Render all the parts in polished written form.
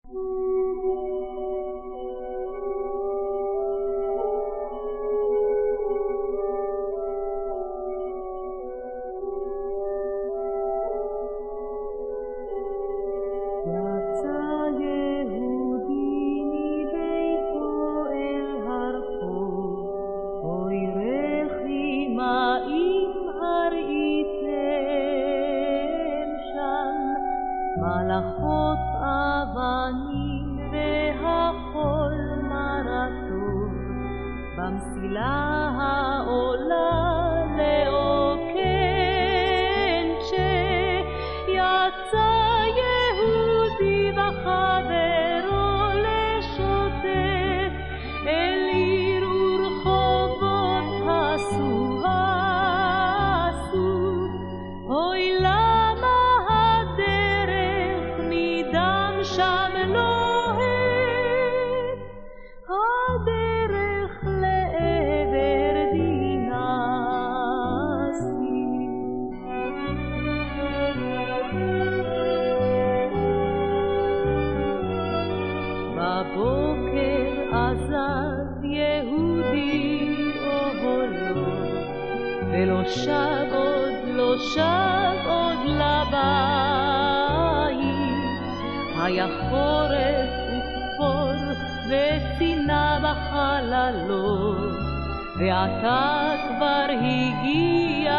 מלאכות אבנים והחול מרתו במסילה העולה לעוקן שיצא יהודי וחברו לשוטף אל עיר ורחובות הסו אוי למה שם לוהט הדרך לעבר דינסי בבוקר עזב יהודי אוהלו ולא שב עוד לבית היה חורף וחפור וצינה בחללות ועתה כבר הגיע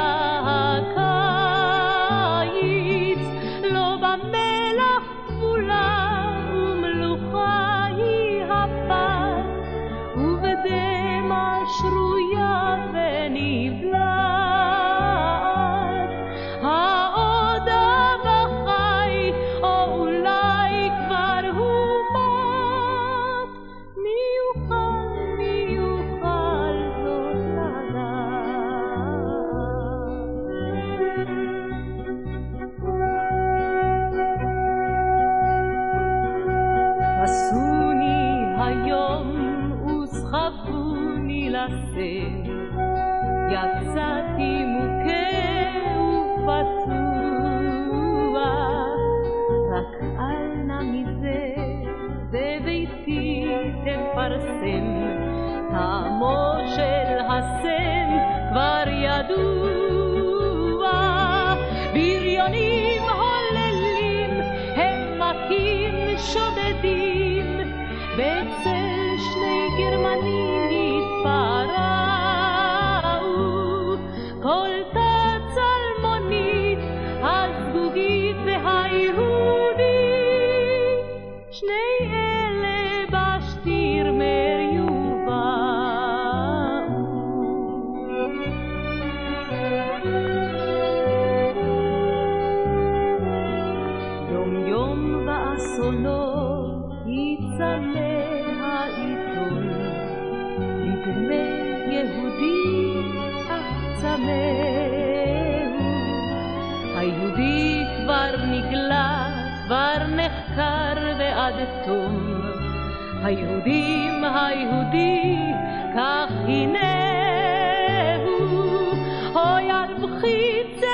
הקיץ לא במלח כפולה ומלוכה היא הפת ובדמע שרויה ונבלעת העוד אבא חי או אולי כבר הוא מת מי יוכל זאת לדעת עשוני היום וסחפוני לסם יצאתי מוכה ופצוע רק אל נא מזה בביתי תפרסם טעמו של הסם כבר ידוע בריונים הוללים הם מכים שודדים בצל שני גרמנים התפרעו כל תץ אלמונית הזגוגית והיהודית שני אלה בשטירמר יובאו יום יום באסונות יצמא העיתון נדמה יהודי אך צמאו היהודי כבר נגלה כבר נחקר ועד תום היהודי כך הנה הוא אוי על בחיצה